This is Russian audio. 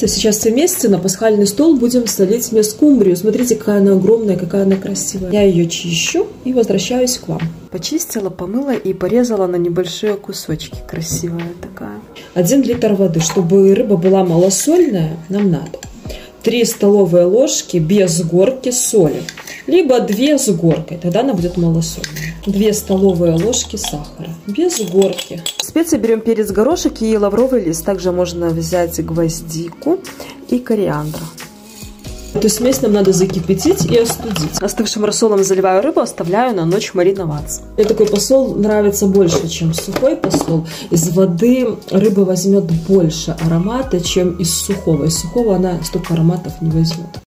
Сейчас все вместе на пасхальный стол будем солить мне скумбрию. Смотрите, какая она огромная, какая она красивая. Я ее чищу и возвращаюсь к вам. Почистила, помыла и порезала на небольшие кусочки. Красивая такая. 1 литр воды. Чтобы рыба была малосольная, нам надо 3 столовые ложки без горки соли. Либо 2 с горкой, тогда она будет малосольная. 2 столовые ложки сахара, без горки. В специи берем перец, горошек и лавровый лист. Также можно взять гвоздику и кориандр. Эту смесь нам надо закипятить и остудить. Остывшим рассолом заливаю рыбу, оставляю на ночь мариноваться. Мне такой посол нравится больше, чем сухой посол. Из воды рыба возьмет больше аромата, чем из сухого. Из сухого она столько ароматов не возьмет.